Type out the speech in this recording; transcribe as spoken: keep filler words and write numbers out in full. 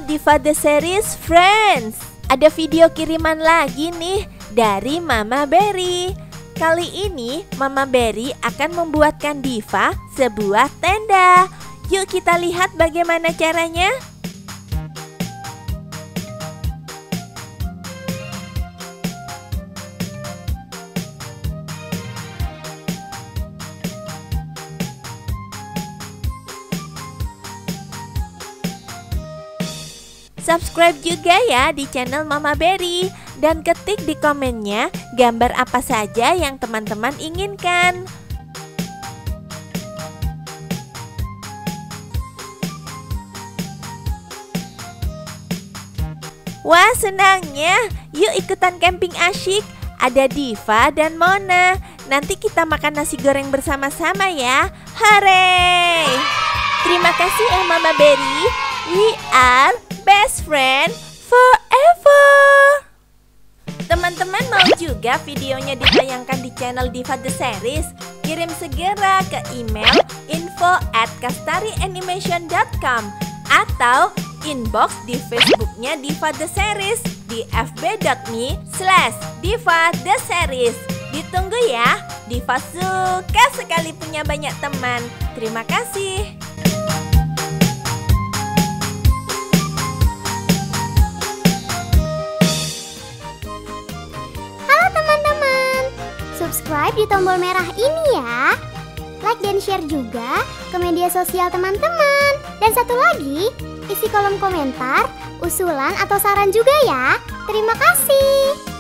Diva The Series Friends. Ada video kiriman lagi nih dari Mama Berry. Kali ini Mama Berry akan membuatkan Diva sebuah tenda. Yuk kita lihat bagaimana caranya. Subscribe juga ya di channel Mama Berry dan ketik di komennya gambar apa saja yang teman-teman inginkan. Wah, senangnya. Yuk ikutan camping asyik. Ada Diva dan Mona. Nanti kita makan nasi goreng bersama-sama ya. Hore! Terima kasih ya Mama Berry. We are best friend forever. Teman-teman mau juga videonya ditayangkan di channel Diva The Series? Kirim segera ke email info at kastarianimation dot com atau inbox di Facebooknya Diva The Series di f b dot me slash diva the series. Ditunggu ya. Diva suka sekali punya banyak teman. Terima kasih. Subscribe di tombol merah ini ya. Like dan share juga ke media sosial teman-teman. Dan satu lagi, isi kolom komentar, usulan atau saran juga ya. Terima kasih.